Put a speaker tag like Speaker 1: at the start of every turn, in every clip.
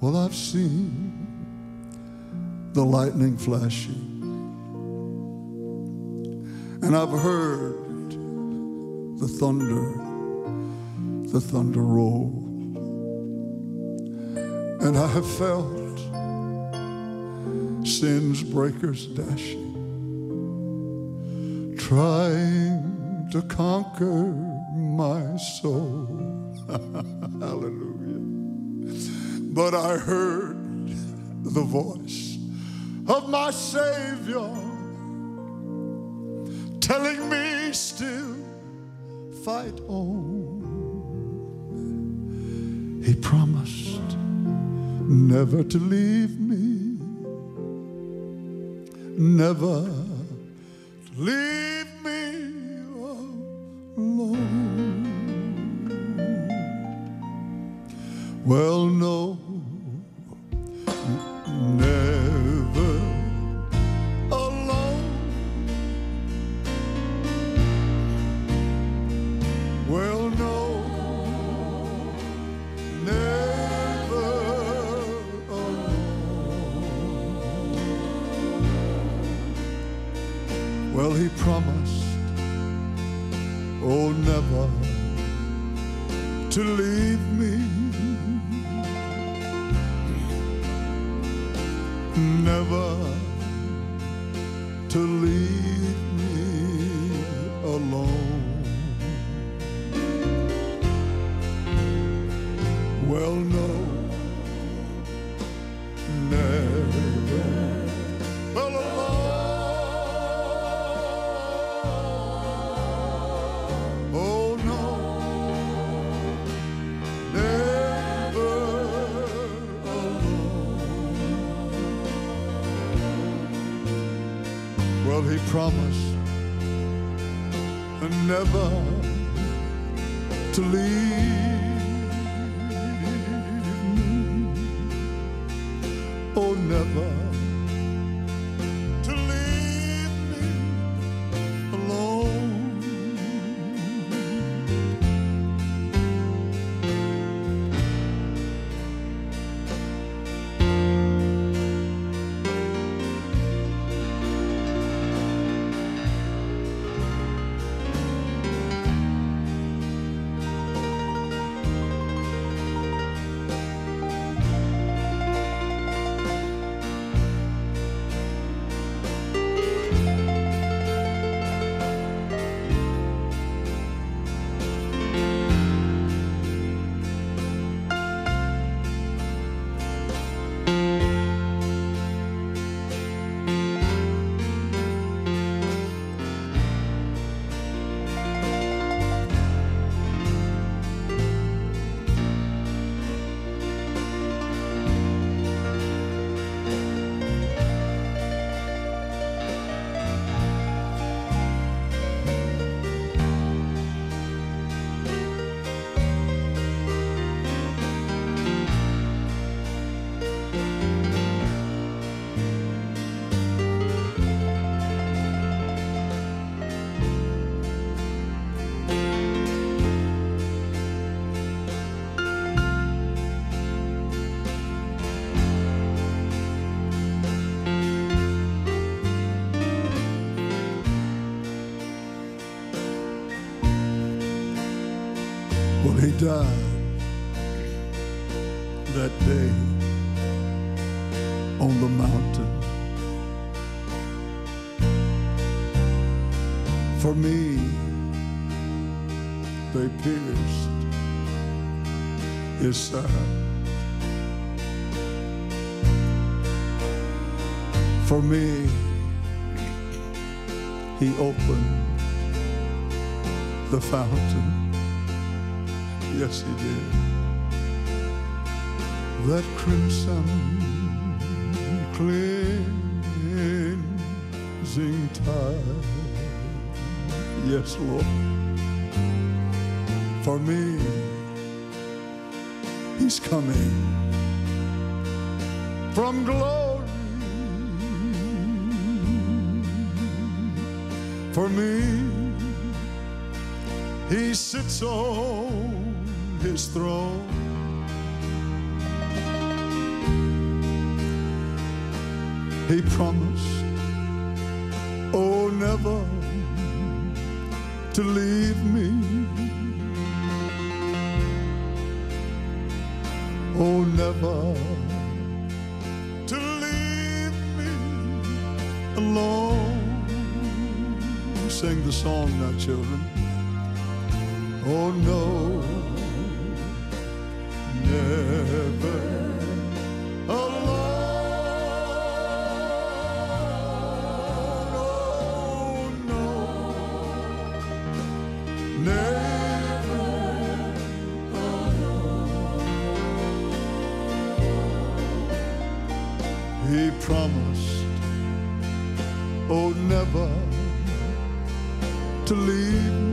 Speaker 1: Well, I've seen the lightning flashing, and I've heard the thunder roll, and I have felt sin's breakers dashing, trying to conquer my soul. Hallelujah. But I heard the voice of my Savior telling me still, fight on. He promised never to leave me, never to leave me alone. Well, no, never alone. Well, no, never alone. Well, he promised, oh, never to leave me, never to leave me alone. Well, no, never alone. Oh, no, never alone. Well, he promised never to leave me, oh, never to leave me alone. Well, he died that day on the mountain. For me, they pierced his side. For me, he opened the fountain. Yes, he did. That crimson cleansing tide. Yes, Lord. For me, he's coming from glory. For me, he sits on his throne. He promised, oh, never to leave me. Oh, never to leave me alone. Sing the song now, children. Oh, no, never alone. Oh, no, never alone. He promised, oh, never to leave me.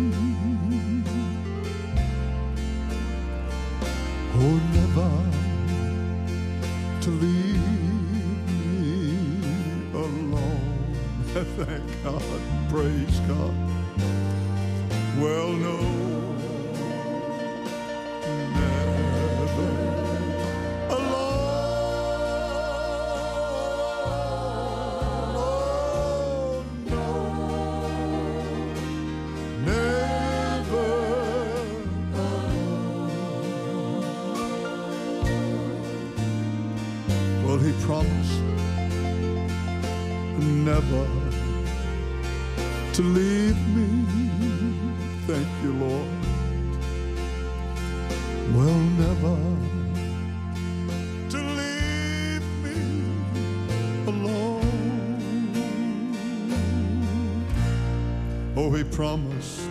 Speaker 1: Oh, never to leave me alone. Thank God, praise God. Well, no, never alone. Oh, no, never alone. Well, he promised never to leave me. Thank you, Lord. Well, never to leave me alone. Oh, he promised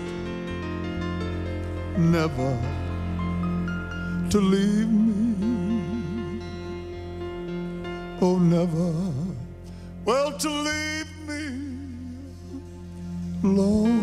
Speaker 1: never to leave me. Oh, never, well, to leave me alone.